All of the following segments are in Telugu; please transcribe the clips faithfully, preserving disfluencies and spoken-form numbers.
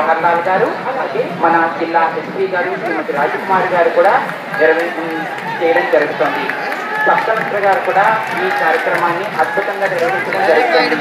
జవహర్ లాల్ గారు, అలాగే మన జిల్లా ఎస్పీ గారు శ్రీమతి రాజకుమారి గారు కూడా నిర్వహి చేయడం జరుగుతుంది. సబ్ కలెక్టర్ గారు కూడా ఈ కార్యక్రమాన్ని అద్భుతంగా నిర్వహించడం జరుగుతుంది.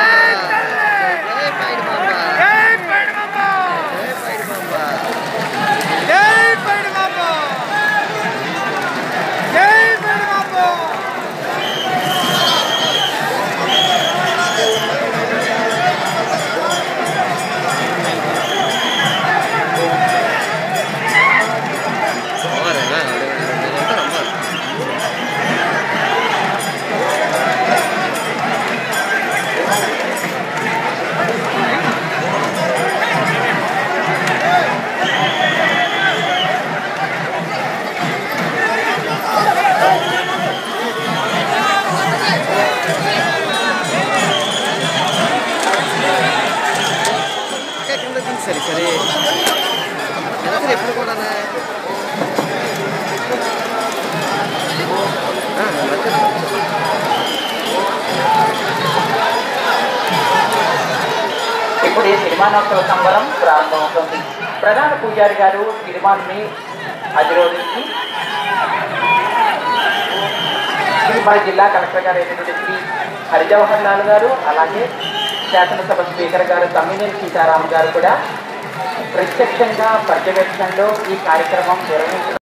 సరే సరే ఎప్పుడు కూడా ఇప్పుడు ఈ సిరిమానోత్సవ సంబరం ప్రారంభమవుతుంది. ప్రధాన పూజారి గారు సిరిమాన్ని అధిరోధించి మన జిల్లా కలెక్టర్ గారు అయినటువంటి శ్రీ హరిజవహర్ లాల్ గారు, అలాగే శాసనసభ స్పీకర్ గారు తమ్మినేని సీతారాం గారు కూడా ప్రత్యక్షంగా పర్యవేక్షణలో ఈ కార్యక్రమం నిర్వహించారు.